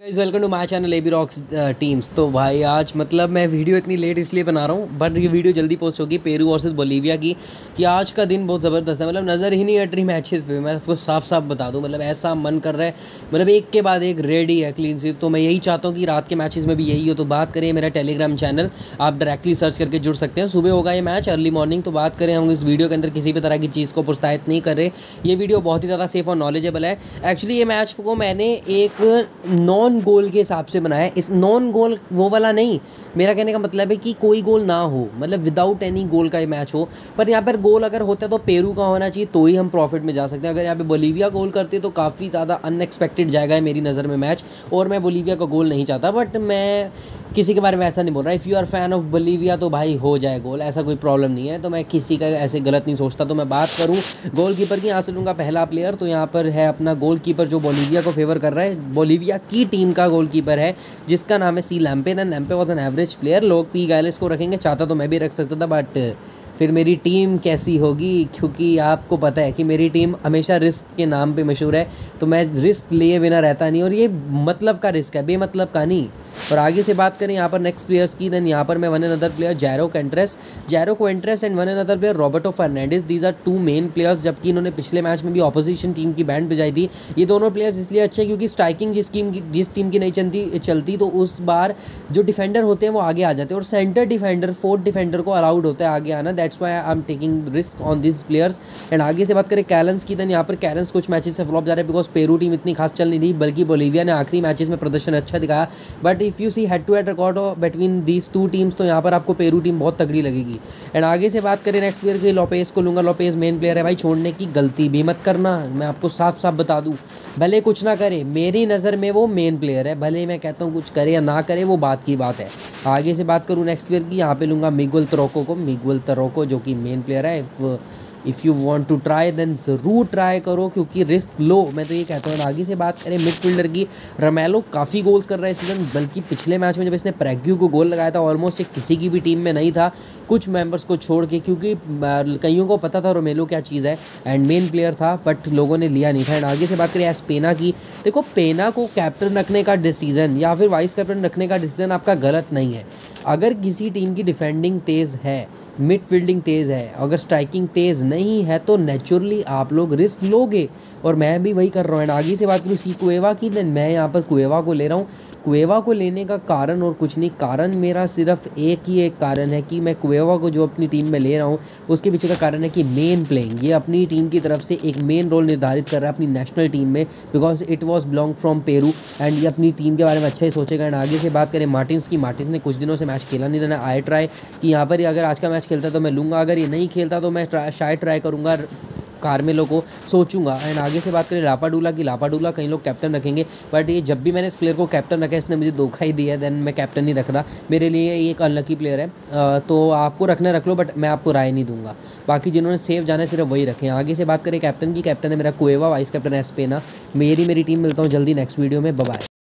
Guys welcome to my channel AB rocks teams. तो भाई आज मतलब मैं वीडियो इतनी लेट इसलिए बना रहा हूँ, बट ये वीडियो जल्दी पोस्ट होगी पेरू वर्सेस बोलीविया की। कि आज का दिन बहुत ज़बरदस्त है, मतलब नज़र ही नहीं हट रही मैचेस पे। मैं आपको साफ साफ बता दूँ, मतलब ऐसा मन कर रहा है, मतलब एक के बाद एक रेडी है क्लीन स्वीप। तो मैं यही चाहता हूँ कि रात के मैचेस में भी यही हो। तो बात करें मेरा टेलीग्राम चैनल, आप डायरेक्टली सर्च करके जुड़ सकते हैं। सुबह होगा ये मैच, अर्ली मॉर्निंग। तो बात करें, हम इस वीडियो के अंदर किसी भी तरह की चीज़ को प्रोत्साहित नहीं कर रहे। ये वीडियो बहुत ही ज़्यादा सेफ और नॉलेजेबल है। एक्चुअली ये मैच को मैंने एक नॉन गोल के हिसाब से बनाया। इस नॉन गोल वो वाला नहीं, मेरा कहने का मतलब है कि कोई गोल ना हो, मतलब विदाउट एनी गोल का ये मैच हो। पर यहाँ पर गोल अगर होता है तो पेरू का होना चाहिए, तो ही हम प्रॉफिट में जा सकते हैं। अगर यहाँ पे बोलीविया गोल करती है तो काफ़ी ज़्यादा अनएक्सपेक्टेड जाएगा है मेरी नज़र में मैच, और मैं बोलीविया का गोल नहीं चाहता। बट मैं किसी के बारे में ऐसा नहीं बोल रहा। If you are fan of Bolivia तो भाई हो जाए गोल, ऐसा कोई प्रॉब्लम नहीं है। तो मैं किसी का ऐसे गलत नहीं सोचता। तो मैं बात करूँ गोलकीपर की, यहाँ से लूँगा पहला प्लेयर। तो यहाँ पर है अपना गोलकीपर जो बोलीविया को फेवर कर रहा है। बोलीविया की टीम का गोलकीपर है जिसका नाम है C Lampe. Lampe was an average player. लोग पी गायलिस को रखेंगे, चाहता तो मैं भी रख सकता था, बट फिर मेरी टीम कैसी होगी, क्योंकि आपको पता है कि मेरी टीम हमेशा रिस्क के नाम पे मशहूर है। तो मैं रिस्क लिए बिना रहता नहीं, और ये मतलब का रिस्क है, बेमतलब का नहीं। और आगे से बात करें यहाँ पर नेक्स्ट प्लेयर्स की, देन यहाँ पर मैं one another player Jairo Quinteros and one another player Roberto Fernandez. These are two main players, जबकि इन्होंने पिछले मैच में भी ऑपोजिशन टीम की बैंड बजाई थी। ये दोनों प्लेयर्स इसलिए अच्छे क्योंकि स्ट्राइकिंग जिस टीम की नहीं चलती तो उस बार जो डिफेंडर होते हैं वो आगे आ जाते हैं, और सेंटर डिफेंडर फोर्थ डिफेंडर को अलाउड होता है आगे आना। That's why I am taking risk on this players. And आगे से बात करें कैलन्स की, देन यहाँ पर कैलन्स कुछ मैचेस से फ्लॉप जा रहे हैं बिकॉज पेरू टीम इतनी खास चल नहीं रही, बल्कि बोलीविया ने आखिरी मैचेस में प्रदर्शन अच्छा दिखाया। But if you see head to head record between these two teams तो यहाँ पर आपको पेरू टीम बहुत तगड़ी लगेगी। एंड आगे से बात करें नेक्स्ट प्लेयर की, लोपेज को लूँगा। लोपेज मेन प्लेयर है भाई, छोड़ने की गलती भी मत करना, मैं आपको साफ साफ बता दूँ। भले कुछ ना करे, मेरी नज़र में वो मेन प्लेयर है, भले मैं कहता हूँ कुछ करे या ना करे, वो बात की बात है। आगे से बात करूँ नेक्स्ट प्लेयर की, यहाँ पे लूँगा मिगुएल तरोको जो कि मेन प्लेयर है। If you want to try then ज़रूर ट्राई करो, क्योंकि रिस्क लो, मैं तो ये कहता हूँ। आगे से बात करें मिडफील्डर की, रोमेलो काफ़ी गोल्स कर रहा है इस सीज़न, बल्कि पिछले मैच में जब इसने प्रैग्यू को गोल लगाया था ऑलमोस्ट ये किसी की भी टीम में नहीं था, कुछ मेंबर्स को छोड़ के, क्योंकि कईयों को पता था रोमेलो क्या चीज़ है एंड मेन प्लेयर था, बट लोगों ने लिया नहीं था। एंड आगे से बात करें एस्पेना की, देखो पेना को कैप्टन रखने का डिसीज़न या फिर वाइस कैप्टन रखने का डिसीज़न आपका गलत नहीं है। अगर किसी टीम की डिफेंडिंग तेज़ है, मिडफील्डिंग तेज़ है, अगर स्ट्राइकिंग तेज़ नहीं है तो नेचुरली आप लोग रिस्क लोगे, और मैं भी वही कर रहा हूँ। एंड आगे से बात करूँ सी कुएवा की, देन मैं यहाँ पर कुएवा को ले रहा हूँ। कुएवा को लेने का कारण और कुछ नहीं, कारण मेरा सिर्फ एक कारण है कि मैं कुएवा को जो अपनी टीम में ले रहा हूँ उसके पीछे का कारण है कि मेन प्लेइंग, ये अपनी टीम की तरफ से एक मेन रोल निर्धारित कर रहा है अपनी नेशनल टीम में, because it was belong from Peru and ये अपनी टीम के बारे में अच्छा ही सोचेगा। एंड आगे से बात करें मार्टिन्स की, मार्टिन्स ने कुछ दिनों से मैच खेला नहीं रहना। आई ट्राई कि यहाँ पर अगर आज का मैच खेलता तो मैं लूँगा, अगर ये नहीं खेलता तो मैं शायद ट्राई करूँगा कार्मेलो को, सोचूंगा। एंड आगे से बात करें लापाडूला कई लोग कैप्टन रखेंगे, बट ये जब भी मैंने इस प्लेयर को कैप्टन रखा है इसने मुझे धोखा ही दिया है, देन मैं कैप्टन नहीं रख रहा। मेरे लिए ये एक अनलकी प्लेयर है, तो आपको रखना रख लो, बट मैं आपको राय नहीं दूंगा। बाकी जिन्होंने सेफ जाना है सिर्फ वही रखें। आगे से बात करें कैप्टन की, कैप्टन है मेरा कुएवा, वाइस कैप्टन है एस्पेना। मेरी टीम। मिलता हूँ जल्दी नेक्स्ट वीडियो में, बाय बाय।